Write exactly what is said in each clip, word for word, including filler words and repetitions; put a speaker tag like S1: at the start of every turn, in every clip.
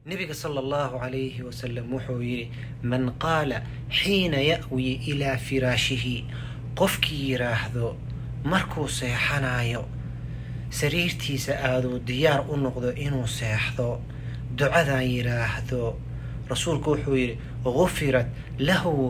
S1: نبي صلى الله عليه وسلم وحوي من قال حين يأوي إلى فراشه قفكي يراهدو مركو سيحنايو سريرتي سآدو ديار النقضو إنو سيحدو دعاء يراهدو رسولك وحوي غفرت له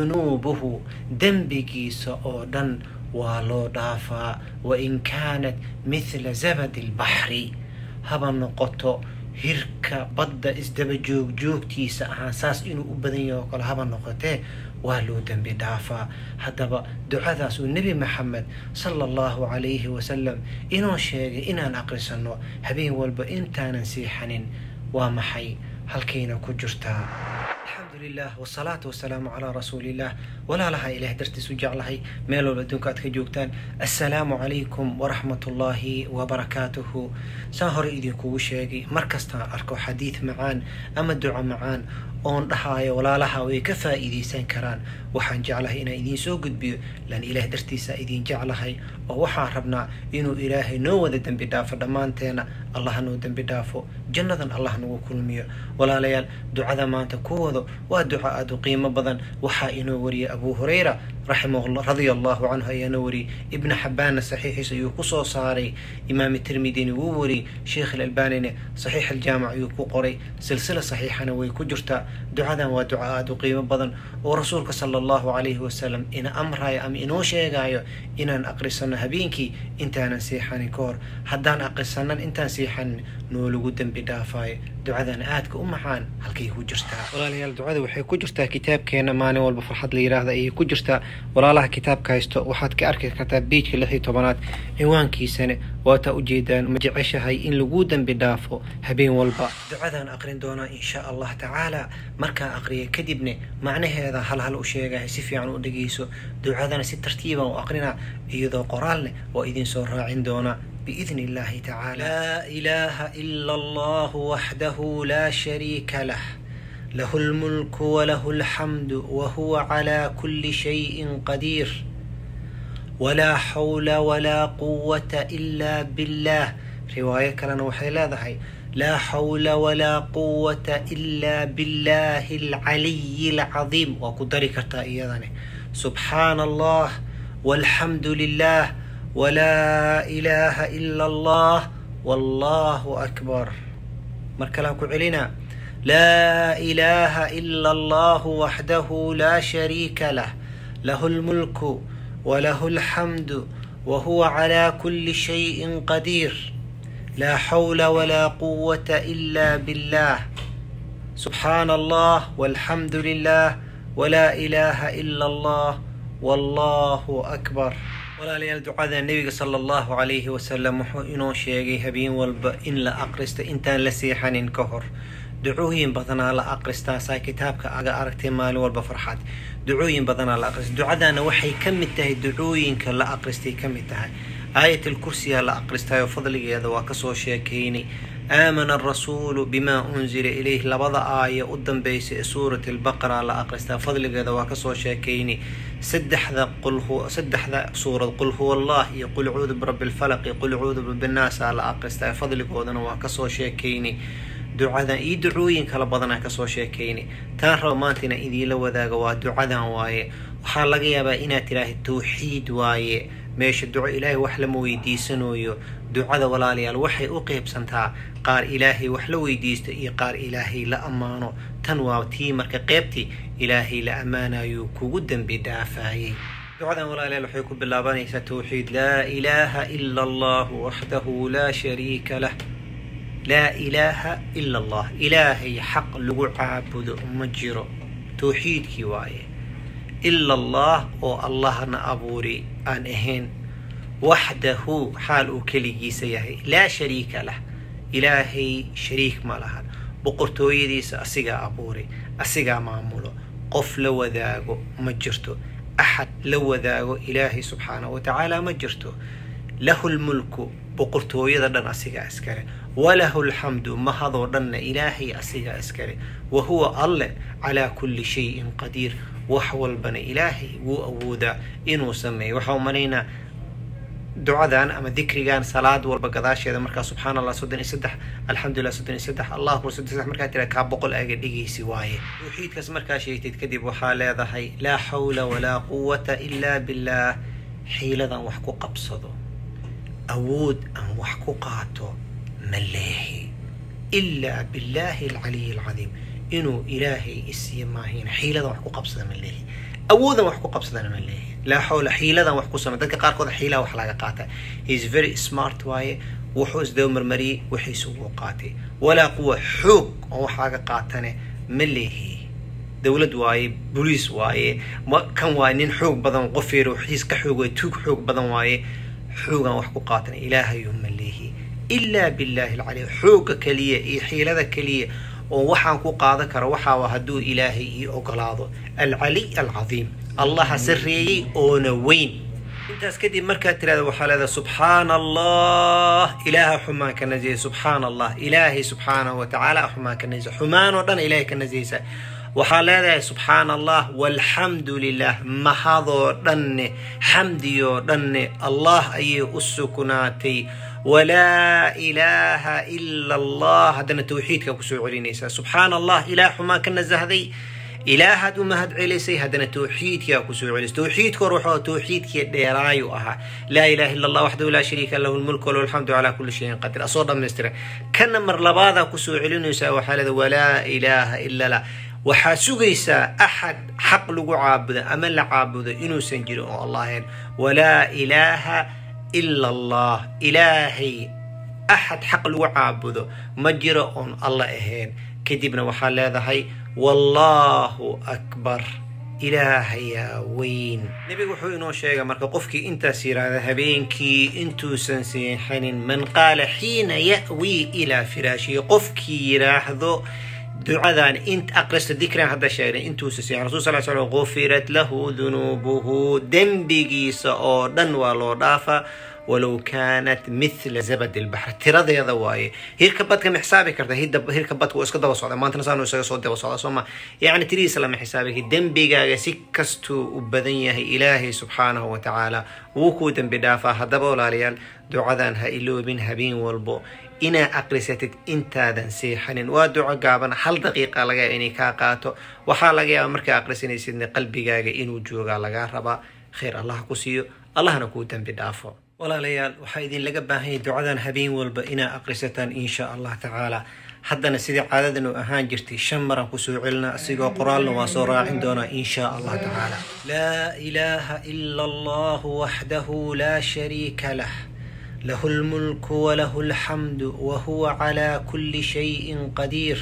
S1: ذنوبه دنبكي سؤدن ولو دافا وإن كانت مثل زبد البحر هبا نقطو hirka badda isdaba joog joogtiisa ahaan saas inuu u badan yahay oo kale haba noqotee waa loo dambi dhaafaa. haddaba ducadaas uu nebi maxamed sala allahu calayhi wasalam inoo sheegay inaan aqrisano habeen walba intaanan siixanin waa maxay halkayna ku jirtaa. alxamdulilah wasalaatu wasalaamu calaa rasuuliillah. walaalaha ilaah dartiisu jeclahay meel walba adduunka aad ka joogtaan, assalaamu calaykum waraxmatullaahi wabarakaatuhu. saan hore idinkugu sheegay markastaan arko xadiid macaan ama duco macaan oon dhahaayo walaalaha way ka faa'iidaysan karaan, waxaan jeclahay inaan idiin soo gudbiyo lan ilaah dartiisa idiin jeclahay oo waxaan rabnaa inuu ilaahay noo wada dembi dhaafo dhammaanteena. allah noo dembi dhaafo, jannadan allah nagu kulmiyo. walaalayaal ducada maanta kuwooda waa duco aad u qiimo badan. waxaa inoo wariyay abu hurayra raximahullah radiyallahu canhu ayaa noo wariyay, ibn xabbaanna saxiixiisa ayuu ku soo saaray, imaam tirmidina wuu wariyay, sheekh alalbaanina saxiix aljaamic ayuu ku qoray, silsila saxiixana way ku jirtaa. ducadan waa duco aad u qiimo badan oo rasuulka sala allahu calayhi wasalam ina amrayo ama inoo sheegayo inaan aqrisano habeenkii intaanan siixanin ka hor. haddaan aqrisanan intaan siixanin noo lagu dembi dhaafayo. ducadan aadka u macaan halkay ku jirtaa. walaalayaal ducada waxay ku jirtaa kitaabkeena maalin walba farxad la yiraahdo ayay ku jirtaa. walaalaha kitaabka haysto waxaad ka arki kartaa beejka lix iyo tobanaad ciwaankiisana waata ujeedaan ma jeceshahay in lagu dembi dhaafo habeen walba. ducadan aqrin doonaa insha allah tacaala. markaa aqriya kadibna macnaheeda hal hal u sheegaya, si fiican u dhegeyso. ducadana si tartiiban u aqrinaa iyadoo qoraalne waa idin soo raacin doonaa بإذن الله تعالى. لا إله إلا الله وحده لا شريك له له الملك وله الحمد وهو على كل شيء قدير ولا حول ولا قوة إلا بالله. رواية كلنا وحيلا ذهي لا حول ولا قوة إلا بالله العلي العظيم. وقدرك تأيضا سبحان الله والحمد لله ولا إله إلا الله والله أكبر. مركلامكم علينا لا إله إلا الله وحده لا شريك له له الملك وله الحمد وهو على كل شيء قدير لا حول ولا قوة إلا بالله سبحان الله والحمد لله ولا إله إلا الله والله أكبر. walaalayaal ducada nabiga sala allahu calayhi wasalam wuxuu inoo sheegay habeen walba in la aqristo intaan la seexanin ka hor. ducooyin badanaa la aqristaa saa kitaabka aga aragtay maalin walba farxad. ducooyin badanaa la aqrista. ducadana waxay ka mid tahay ducooyinka la aqristay ka mid tahay. aayatul kursiya la aqristayo fadligeeda waa ka soo sheekeynay. آمن الرسول بما أنزل إليه لبضع آية قدام بيس سورة البقرة لا أقرستها فضل هذا وكسو شاكيني. سدح ذا قل هو سدح ذا سورة قل هو الله يقول عوذ برب الفلق يقول عوذ برب الناس لا أقرستها فضل هذا وكسو شاكيني. دعاء يدعوين كلا بدنا كسو شاكيني. ترى ما تنا إذا لو ذا جوا دعاء واي وحال يبا إنا تراه التوحيد واي ماشي الدعاء إلهي وحلم ويديسنو يو دعاء ولا لي الوحي أقيب سنتا قار إلهي وحلو ويديست إي قار إلهي لأمانو تنوى تيمك قيبتي إلهي لأمانة يوكو قدن بدافعي. دعاء ولا لي الوحي بالله باني ستوحيد لا إله إلا الله وحده لا شريك له لا إله إلا الله إلهي حق لغو عابد مجرو توحيد كواي إلا الله أو الله نأبوري أن إهن وحده حال كلي سيهي لا شريك له إلهي شريك ما لها بقرتو يديس أسيقا أبوري أسيقا معمولو قف لو ذاقو مجرتو أحد لو ذاقو إلهي سبحانه وتعالى مجرتو له الملك بقرتو يدن أسيقا أسكري وله الحمد مهضو دن إلهي أسيقا أسكري وهو الله على كل شيء قدير وحول بني إلهي وأودا إنو سمي وحو منينا ducadan ama dhikrigan salaad walba gadaasheeda markaa subxaanallah soddon iyo saddex alxamdulillah soddon iyo saddex allahu akbar soddon iyo saddex markaa tira kaa boqol aaga dhigaysi waaye tawxiidkaas markaa sheegtid kadib waxaa leedahay laa xawla walaa quwata ilaa billah xiiladan wax ku qabsado awood aan wax ku qaato ma leehi ilaa billahi alcaliy alcadiim inuu ilaahay isiiyo maahin xiiladan wax ku qabsada ma leehi awoodan wax ku qabsadana ma leehi laa xawla xiiladan wax ku samay dadka qaarkood xiilaa wax laga qaata he is very smart waaye wuxuu isdaba marmariyey wixiisu ugu qaatay walaa quwa xoog oo wax laga qaatane ma leehi dowlad waaye boliis waaye kan waa nin xoog badan qofeer wixiis ka xoog way tuug xoog badan waaye xoogan wax ku qaatan ilaahay ma leehi ilaa billahi alcali xooga kaliya iyo xiilada kaliya oo waxaan ku qaadan karo waxa waa haduu ilaahay ii ogolaado alcali alcazim allah sirriyay oo weyn intaas kadib markaa tiraada waxaa leedahay subxaanallah ilaaha xumaan ka naziya subxaanallah ilaahay subxaanahu wa tacaala xumaan ka naziya xumaan oo dhan ilaahay ka naziyaysa waxaa leedahay subxaanallah walxamdu lilah mahadoo dhanne xamdiyoo dhanne allah ayay u sugnaatay walaa ilaaha ila allah haddana tawxiidka kusoo celinaysaa subxaanallah ilaah xumaan ka nasahday ilaahaad u mahad celisay haddana tawxiidkaa kusoo celisay tawxiidka hor wuxuu tawxiidkii dheeraayu ahaa laa ilaha illa allah waxdahu laa shariika lahu lmulku walahu alxamdu calaa kulli shayin qadiir asoo dhammaystiran kana mar labaadaa kusoo celinaysaa waxaa leedahay walaa ilaaha illa lah waxaa sugaysaa axad xaq lagu caabudo ama la caabudo inuusan jirin oo allah ahayn walaa ilaaha ila allah ilaahay axad xaq lagu caabudo ma jiro oon allah ahayn kadibna waxaa leedahay wallahu akbar ilaahayaa weyn nebigu wuxuu inoo sheegay marka qofkii intaas yiraahda habeenkii intuusan seexanin man qaala xiina ya'wii ilaa firaashihi qofkii yiraahdo ducadan int aqrista dikran hadda sheegay intuusan seexan rasuul sallallahu alayhi wasallam ghufirat lahu dhunubuhu dembigiisa oo dhan waa loo dhaafaa ولو كانت مثل زبد البحر ترى هذا واي هيك بدك محسابك كرت هيك هيك بدك واسكت دوا صعد ما انت نسانو اسكت صوت دوا صعد ثم يعني تري سلام حسابك دم بيجا سكستو وبدنيه إلهي سبحانه وتعالى وكو دم بدافع هذا بولا ريال دعاء هايلو بين هبين والبو إنا أقرستك أنت ذن سيحن ودعاء قابن حل دقيقة لقى إني كاقاتو وحال لقى أمرك أقرسني سيدني قلبي جا إنو جوجا لقى ربا خير الله كسيو الله نكو دم بدافع ولا ليال وحيدين لقبها هي دعاء هبين والبئنا أقرسة إن شاء الله تعالى حدنا سيدي عادة أهان جرتي شمرا كسوعلنا أسيقوا قرآن وصورا عندنا إن شاء الله تعالى لا إله إلا الله وحده لا شريك له له الملك وله الحمد وهو على كل شيء قدير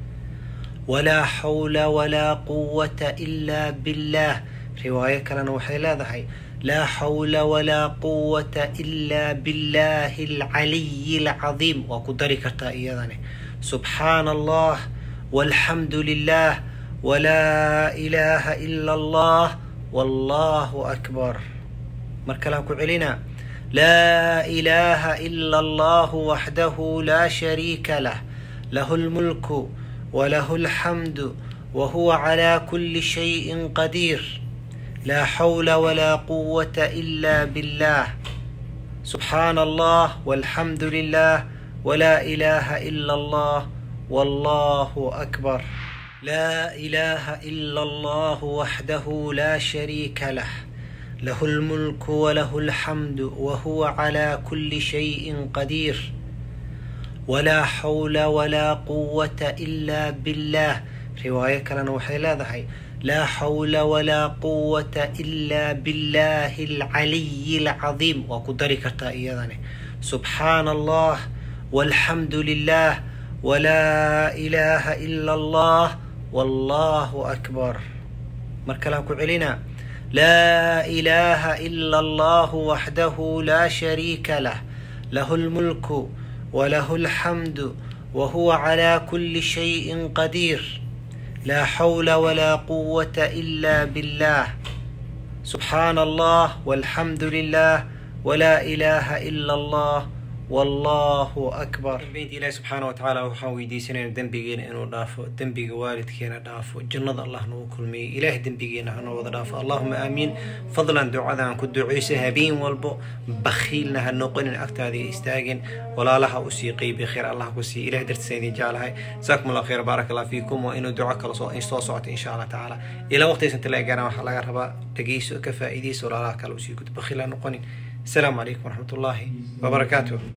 S1: ولا حول ولا قوة إلا بالله رواية كلنا وحيلا ذهي لا حول ولا قوة إلا بالله العلي العظيم وقدرك تأييدني سبحان الله والحمد لله ولا إله إلا الله والله أكبر مركلاكو علينا لا إله إلا الله وحده لا شريك له له الملك وله الحمد وهو على كل شيء قدير لا حول ولا قوة إلا بالله سبحان الله والحمد لله ولا إله إلا الله والله أكبر لا إله إلا الله وحده لا شريك له له الملك وله الحمد وهو على كل شيء قدير ولا حول ولا قوة إلا بالله رواية كلنا وحيلا ذهي لا حول ولا قوة إلا بالله العلي العظيم وقدرك تأييدني سبحان الله والحمد لله ولا إله إلا الله والله أكبر مركلاكو علينا لا إله إلا الله وحده لا شريك له له الملك وله الحمد وهو على كل شيء قدير لا حول ولا قوة إلا بالله سبحان الله والحمد لله ولا إله إلا الله والله أكبر. بنت الله سبحانه وتعالى وحاوي دي سنين دنبيجين إنه دافو دنبيج والد كينا دافو جنة الله نو كل مي إله دنبيجين إنه ودافو اللهم آمين. فضلا دعاء عن كل عيسى هبين والبو بخيلنا هالنقل أكتر هذه استاجن ولا لها أسيقي بخير الله كسي إله درت سيدي جالها. جزاكم الله خير بارك الله فيكم وإنه دعاء كلا صو إن صوت إن شاء الله تعالى إلى وقت سنتلاقي جانا وحلا ربا تجيس كفائدي ولا لا كلا أسيق بخيل نقول السلام عليكم ورحمة الله وبركاته.